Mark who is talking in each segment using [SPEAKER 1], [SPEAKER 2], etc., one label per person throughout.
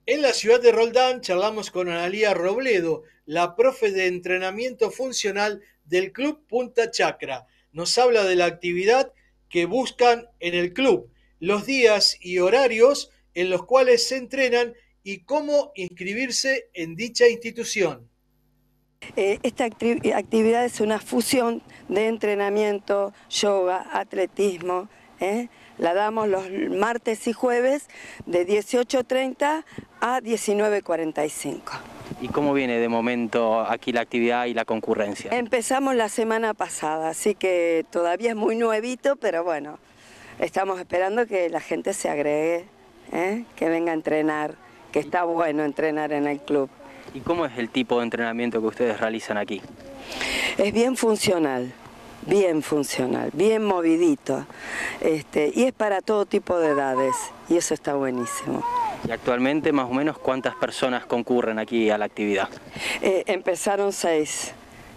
[SPEAKER 1] En la ciudad de Roldán charlamos con Analía Robledo, la profe de entrenamiento funcional del Club Punta Chacra. Nos habla de la actividad que buscan en el club, los días y horarios en los cuales se entrenan y cómo inscribirse en dicha institución.
[SPEAKER 2] Esta actividad es una fusión de entrenamiento, yoga, atletismo. La damos los martes y jueves de 18:30 a 19:45.
[SPEAKER 3] ¿Y cómo viene de momento aquí la actividad y la concurrencia?
[SPEAKER 2] Empezamos la semana pasada, así que todavía es muy nuevito, pero bueno, estamos esperando que la gente se agregue, que venga a entrenar, que está bueno entrenar en el club.
[SPEAKER 3] ¿Y cómo es el tipo de entrenamiento que ustedes realizan aquí?
[SPEAKER 2] Es bien funcional, bien movidito, y es para todo tipo de edades, y eso está buenísimo.
[SPEAKER 3] ¿Y actualmente más o menos cuántas personas concurren aquí a la actividad?
[SPEAKER 2] Empezaron 6,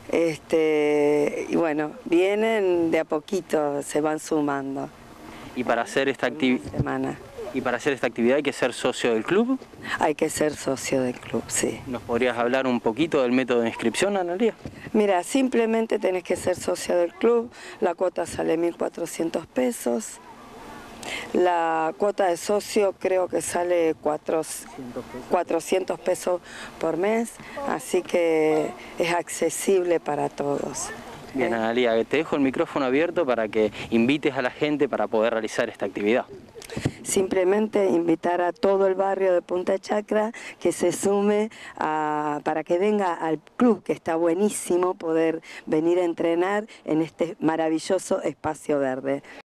[SPEAKER 2] y bueno, vienen de a poquito, se van sumando.
[SPEAKER 3] ¿Y para hacer esta
[SPEAKER 2] semana.
[SPEAKER 3] ¿Y para hacer esta actividad hay que ser socio del club?
[SPEAKER 2] Hay que ser socio del club, sí.
[SPEAKER 3] ¿Nos podrías hablar un poquito del método de inscripción, Analía?
[SPEAKER 2] Mira, simplemente tenés que ser socio del club, la cuota sale 1.400 pesos, la cuota de socio creo que sale 400 pesos por mes, así que es accesible para todos.
[SPEAKER 3] Bien, Analía, te dejo el micrófono abierto para que invites a la gente para poder realizar esta actividad.
[SPEAKER 2] Simplemente invitar a todo el barrio de Punta Chacra que se sume para que venga al club, que está buenísimo poder venir a entrenar en este maravilloso espacio verde.